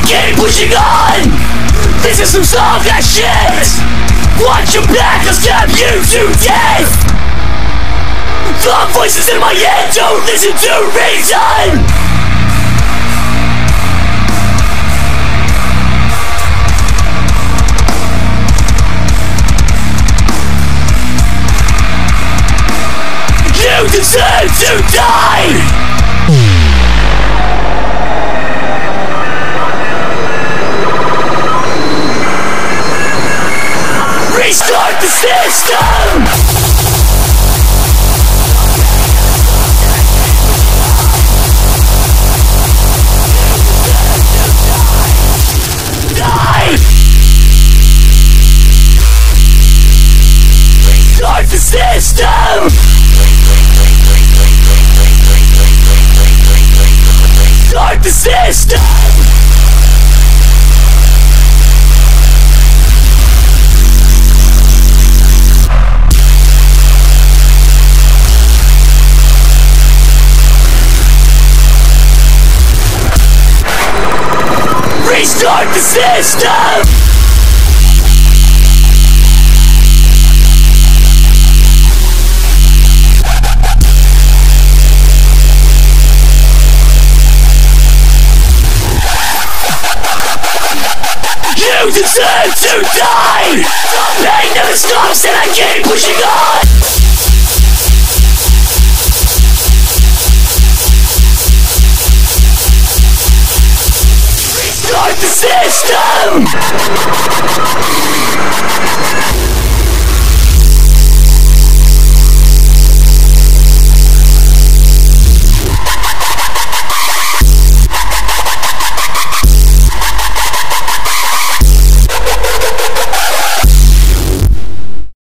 keep pushing on. This is some soft-ass shit. Watch your back, I'll stab you to death. The voices in my head don't listen to reason. You deserve to die. Restart the system! Die! Restart the system! Restart the system! Restart the system! You deserve to die! The pain never stops and I keep pushing on! Restart the system!